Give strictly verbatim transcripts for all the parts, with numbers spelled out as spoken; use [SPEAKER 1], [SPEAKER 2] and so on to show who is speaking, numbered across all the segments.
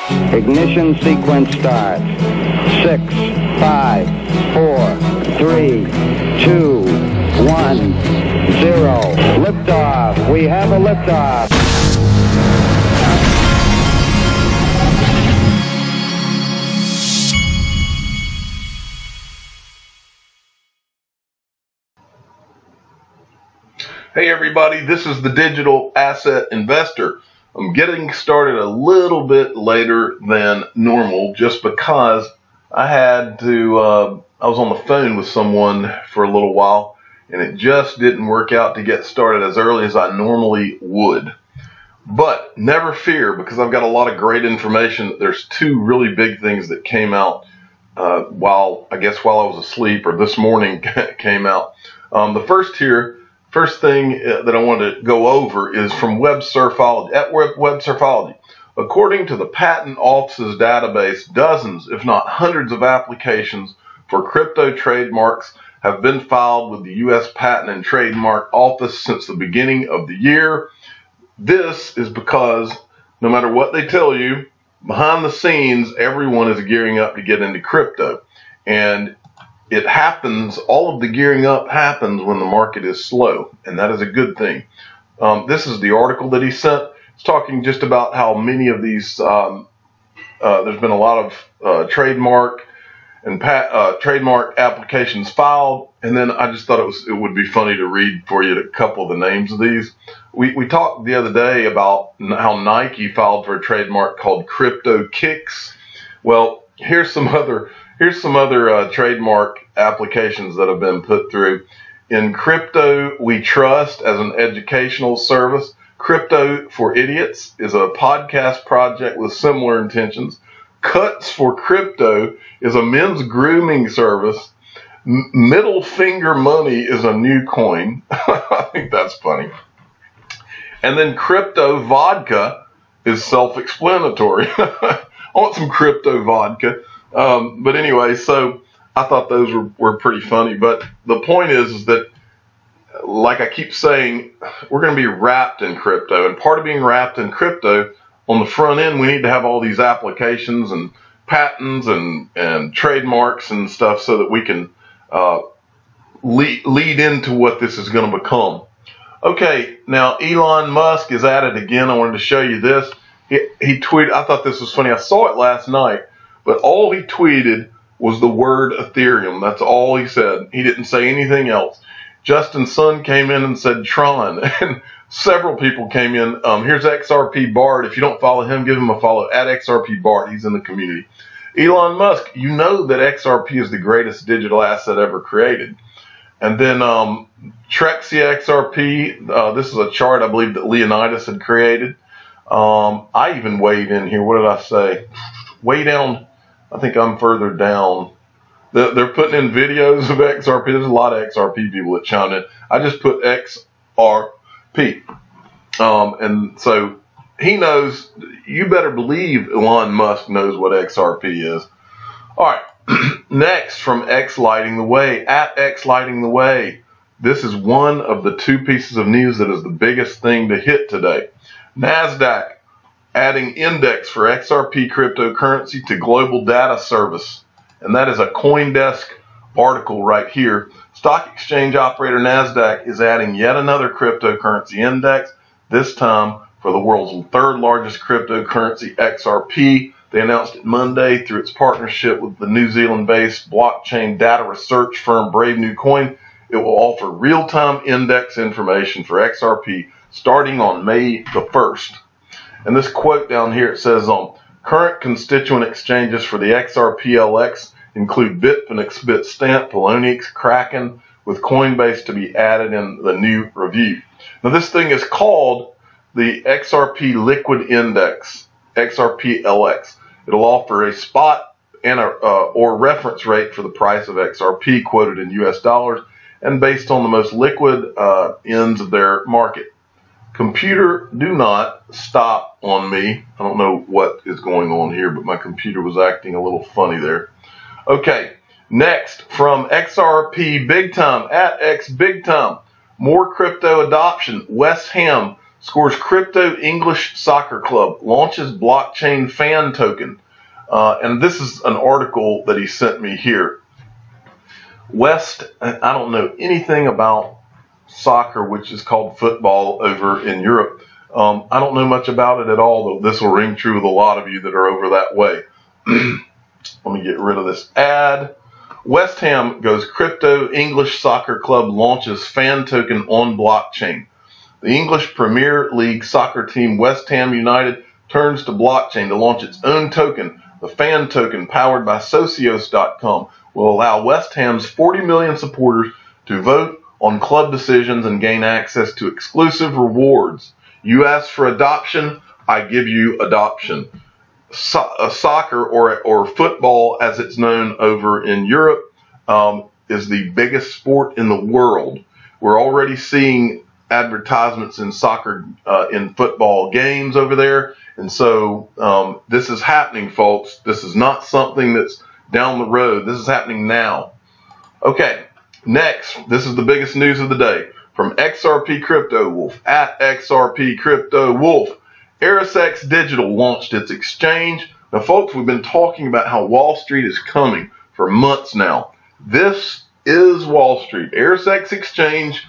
[SPEAKER 1] Ignition sequence start. Six, five, four, three, two, one, zero. Liftoff. We have a liftoff.
[SPEAKER 2] Hey everybody, this is the Digital Asset Investor. I'm getting started a little bit later than normal just because I had to, uh, I was on the phone with someone for a little while and it just didn't work out to get started as early as I normally would. But never fear, because I've got a lot of great information. There's two really big things that came out uh, while, I guess while I was asleep, or this morning came out. Um, the first here, First thing that I want to go over is from Web Surfology. At Web, Web Surfology, according to the Patent Office's database, dozens, if not hundreds of applications for crypto trademarks have been filed with the U S Patent and Trademark Office since the beginning of the year. This is because no matter what they tell you, behind the scenes, everyone is gearing up to get into crypto. And it happens, all of the gearing up happens when the market is slow, and that is a good thing. Um, this is the article that he sent. It's talking just about how many of these, um, uh, there's been a lot of uh, trademark and pat, uh, trademark applications filed, and then I just thought it was it would be funny to read for you a couple of the names of these. We, we talked the other day about how Nike filed for a trademark called Crypto Kicks. Well, here's some other Here's some other uh, trademark applications that have been put through. In Crypto We Trust as an educational service. Crypto for Idiots is a podcast project with similar intentions. Cuts for Crypto is a men's grooming service. M- Middle Finger Money is a new coin. I think that's funny. And then Crypto Vodka is self-explanatory. I want some crypto vodka. Um, but anyway, so I thought those were, were pretty funny. But the point is, is that, like I keep saying, we're going to be wrapped in crypto. And part of being wrapped in crypto, on the front end, we need to have all these applications and patents and, and trademarks and stuff so that we can uh, lead, lead into what this is going to become. Okay, now Elon Musk is at it again. I wanted to show you this. He, he tweeted, I thought this was funny. I saw it last night. But all he tweeted was the word Ethereum. That's all he said. He didn't say anything else. Justin Sun came in and said Tron. And several people came in. Um, here's X R P Bart. If you don't follow him, give him a follow. At X R P Bart. He's in the community. Elon Musk, you know that X R P is the greatest digital asset ever created. And then um, Trexia X R P. Uh, this is a chart I believe that Leonidas had created. Um, I even weighed in here. What did I say? Way down. I think I'm further down. They're putting in videos of X R P. There's a lot of X R P people that chime in. I just put X R P. Um, and so he knows, you better believe Elon Musk knows what X R P is. All right. Next, from X Lighting the Way. At X Lighting the Way. This is one of the two pieces of news that is the biggest thing to hit today. NASDAQ adding index for X R P cryptocurrency to global data service. And that is a CoinDesk article right here. Stock exchange operator NASDAQ is adding yet another cryptocurrency index, this time for the world's third largest cryptocurrency, X R P. They announced it Monday through its partnership with the New Zealand-based blockchain data research firm Brave New Coin. It will offer real-time index information for X R P starting on May the first. And this quote down here, it says, um, current constituent exchanges for the X R P L X include Bitfinex, Bitstamp, Poloniex, Kraken, with Coinbase to be added in the new review. Now this thing is called the X R P Liquid Index, X R P L X. It'll offer a spot and a, uh, or reference rate for the price of X R P quoted in U S dollars and based on the most liquid uh, ends of their market. Computer, do not stop on me. I don't know what is going on here, but my computer was acting a little funny there. Okay, next from X R P Big Time, at X Big Time. More crypto adoption. West Ham scores crypto English soccer club, launches blockchain fan token. Uh, and this is an article that he sent me here. West, I don't know anything about soccer, which is called football over in Europe. Um, I don't know much about it at all, though this will ring true with a lot of you that are over that way. Let me get rid of this ad. West Ham goes crypto English soccer club launches fan token on blockchain. The English Premier League soccer team West Ham United turns to blockchain to launch its own token. The fan token, powered by Socios dot com, will allow West Ham's forty million supporters to vote on club decisions and gain access to exclusive rewards. You ask for adoption, I give you adoption. So, uh, soccer or or football, as it's known over in Europe, um, is the biggest sport in the world. We're already seeing advertisements in soccer, uh, in football games over there, and so um, this is happening, folks. This is not something that's down the road. This is happening now. Okay, next, this is the biggest news of the day from X R P Crypto Wolf at X R P Crypto Wolf. ErisX Digital launched its exchange. Now, folks, we've been talking about how Wall Street is coming for months now. This is Wall Street. ErisX Exchange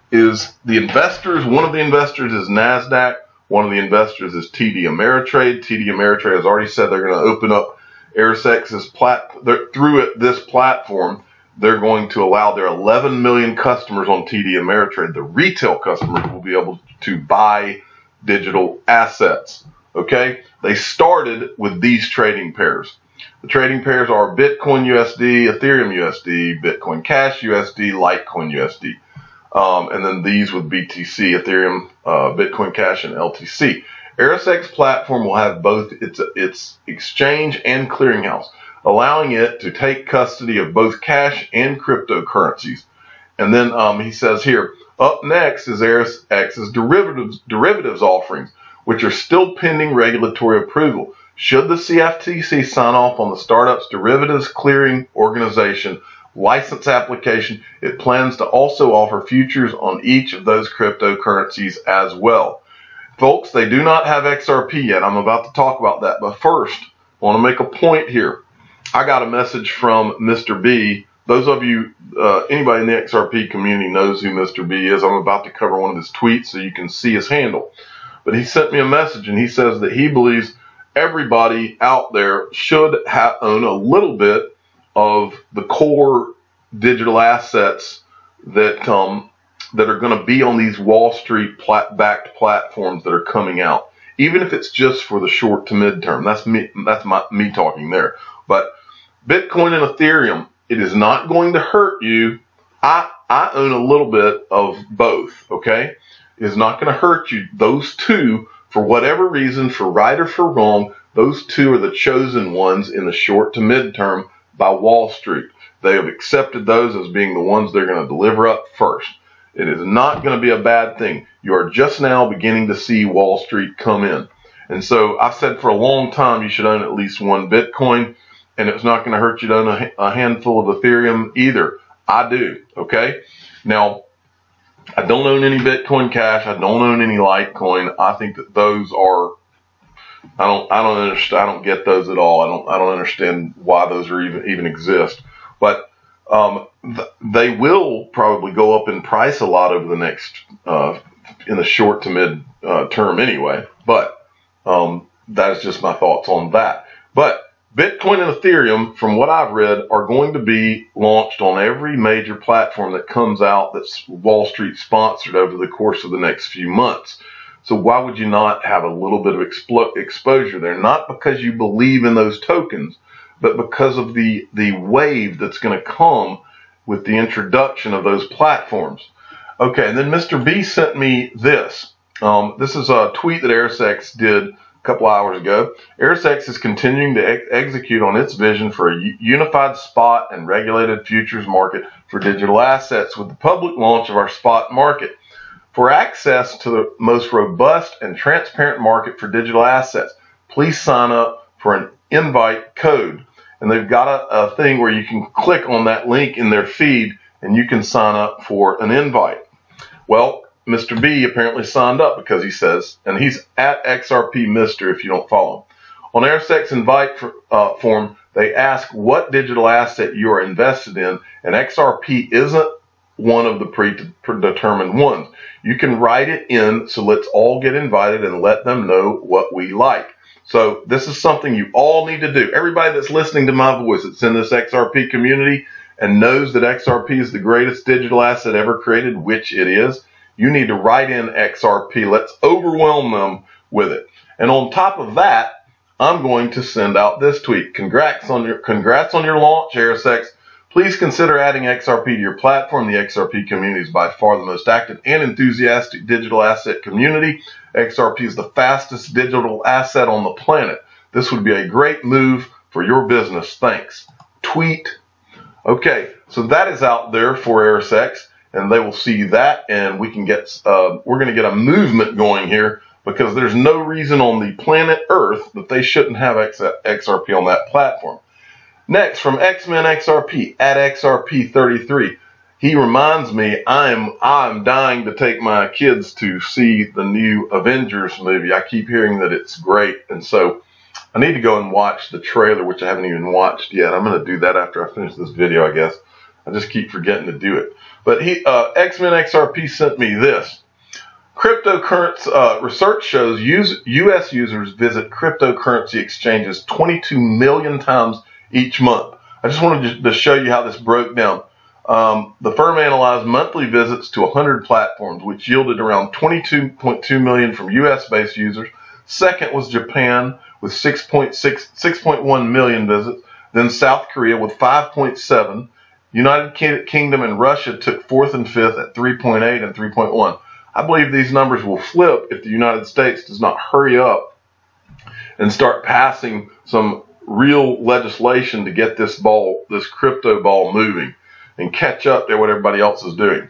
[SPEAKER 2] is the investors. One of the investors is NASDAQ. One of the investors is T D Ameritrade. T D Ameritrade has already said they're going to open up ErisX's plat through it, this platform. They're going to allow their eleven million customers on T D Ameritrade, the retail customers, will be able to buy digital assets. Okay, they started with these trading pairs. The trading pairs are Bitcoin U S D, Ethereum U S D, Bitcoin Cash U S D, Litecoin U S D, um, and then these with B T C, Ethereum, uh, Bitcoin Cash, and L T C. ErisX platform will have both its its exchange and clearinghouse, allowing it to take custody of both cash and cryptocurrencies. And then um, he says here, up next is ErisX's derivatives, derivatives offerings, which are still pending regulatory approval. Should the C F T C sign off on the startup's derivatives clearing organization license application, it plans to also offer futures on each of those cryptocurrencies as well. Folks, they do not have X R P yet. I'm about to talk about that. But first, I want to make a point here. I got a message from Mister B. Those of you, uh, anybody in the X R P community knows who Mister B is. I'm about to cover one of his tweets so you can see his handle. But he sent me a message, and he says that he believes everybody out there should have, own a little bit of the core digital assets that um, that are going to be on these Wall Street plat- backed platforms that are coming out, even if it's just for the short to midterm. That's me. That's my, me talking there. But Bitcoin and Ethereum, it is not going to hurt you. I I own a little bit of both. Okay, it is not going to hurt you. Those two, for whatever reason, for right or for wrong, those two are the chosen ones in the short to midterm by Wall Street. They have accepted those as being the ones they're going to deliver up first. It is not going to be a bad thing. You are just now beginning to see Wall Street come in. And so I've said for a long time you should own at least one Bitcoin, and it's not going to hurt you to own a, a handful of Ethereum either. I do, okay? Now, I don't own any Bitcoin Cash. I don't own any Litecoin. I think that those are, I don't, I don't understand. I don't get those at all. I don't, I don't understand why those are even, even exist. But um, th- they will probably go up in price a lot over the next, uh, in the short to mid uh, term anyway. But um, that is just my thoughts on that. But Bitcoin and Ethereum, from what I've read, are going to be launched on every major platform that comes out that's Wall Street sponsored over the course of the next few months. So why would you not have a little bit of explo- exposure there? Not because you believe in those tokens, but because of the, the wave that's going to come with the introduction of those platforms. Okay, and then Mister B sent me this. Um, this is a tweet that ErisX did a couple hours ago. ErisX is continuing to ex- execute on its vision for a u- unified spot and regulated futures market for digital assets with the public launch of our spot market. For access to the most robust and transparent market for digital assets, please sign up for an invite code. And they've got a, a thing where you can click on that link in their feed and you can sign up for an invite. Well, Mister B apparently signed up because he says, and he's at X R P Mister if you don't follow him. On Airsex invite for, uh, form, they ask what digital asset you are invested in, and X R P isn't one of the predetermined ones. You can write it in, so let's all get invited and let them know what we like. So this is something you all need to do. Everybody that's listening to my voice that's in this X R P community and knows that X R P is the greatest digital asset ever created, which it is, you need to write in X R P. Let's overwhelm them with it. And on top of that, I'm going to send out this tweet. Congrats on your, congrats on your launch, Airsex. Please consider adding X R P to your platform. The X R P community is by far the most active and enthusiastic digital asset community. X R P is the fastest digital asset on the planet. This would be a great move for your business. Thanks. Tweet. Okay, so that is out there for Airsex, and they will see that, and we can get, uh, we're going to get a movement going here, because there's no reason on the planet Earth that they shouldn't have X R P on that platform. Next, from X-Men X R P, at X R P thirty-three, he reminds me I'm I'm dying to take my kids to see the new Avengers movie. I keep hearing that it's great, and so I need to go and watch the trailer, which I haven't even watched yet. I'm going to do that after I finish this video, I guess. I just keep forgetting to do it. But he, uh, X-Men X R P sent me this. Cryptocurrency uh, research shows use, U S users visit cryptocurrency exchanges twenty-two million times each month. I just wanted to show you how this broke down. Um, the firm analyzed monthly visits to one hundred platforms, which yielded around twenty-two point two million from U S-based users. Second was Japan with six point six, six point one million visits. Then South Korea with five point seven. United Kingdom and Russia took fourth and fifth at three point eight and three point one. I believe these numbers will flip if the United States does not hurry up and start passing some real legislation to get this ball, this crypto ball moving and catch up to what everybody else is doing.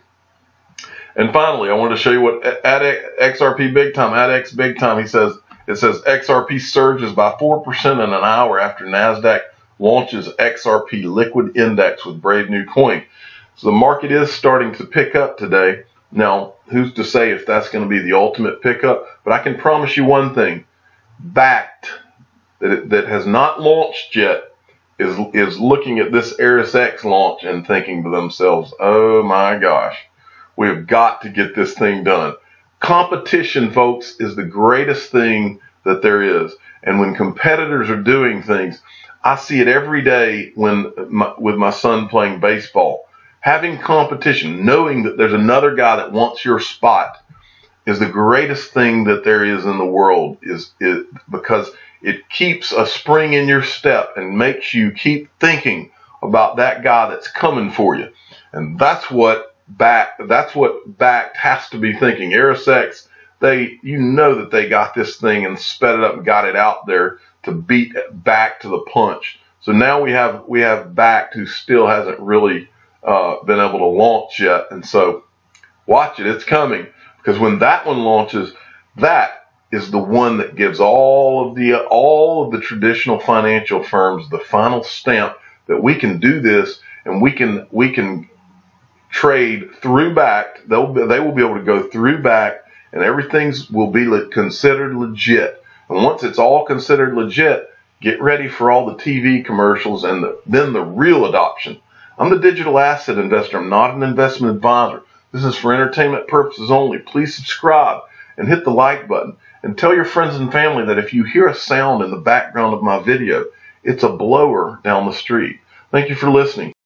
[SPEAKER 2] And finally, I wanted to show you what at X R P Big Time, at X Big Time, he says, it says X R P surges by four percent in an hour after NASDAQ launches X R P Liquid Index with brave new coin. So the market is starting to pick up today. Now, who's to say if that's going to be the ultimate pickup? But I can promise you one thing. Bakkt, that, it, that has not launched yet, is, is looking at this Airsex launch and thinking to themselves, oh my gosh, we've got to get this thing done. Competition, folks, is the greatest thing that there is. And when competitors are doing things, I see it every day when my, with my son playing baseball. Having competition, knowing that there's another guy that wants your spot, is the greatest thing that there is in the world, is, is because it keeps a spring in your step and makes you keep thinking about that guy that's coming for you. And that's what Bakkt, that's what Bakkt has to be thinking. Airsex, they, you know that they got this thing and sped it up and got it out there to beat Bakkt to the punch. So now we have we have Bakkt, who still hasn't really uh, been able to launch yet. And so watch it, it's coming, because when that one launches, that is the one that gives all of the uh, all of the traditional financial firms the final stamp that we can do this, and we can we can trade through Bakkt. They'll be, they will be able to go through Bakkt, and everything's will be le- considered legit. And once it's all considered legit, get ready for all the T V commercials and the, then the real adoption. I'm the digital asset investor. I'm not an investment advisor. This is for entertainment purposes only. Please subscribe and hit the like button. And tell your friends and family that if you hear a sound in the background of my video, it's a blower down the street. Thank you for listening.